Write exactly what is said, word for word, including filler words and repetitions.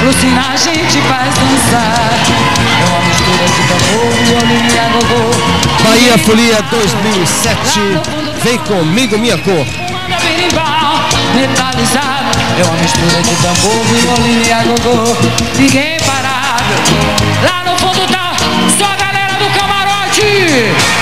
Lucina a gente faz dançar. É uma mistura de tambor, violino e agogô. Bahia Folia dois mil e sete, vem comigo minha cor. Manda berimbau, metalizado. É uma mistura de tambor, violino e agogô. Ninguém parado. Lá no fundo tá só a galera do camarote.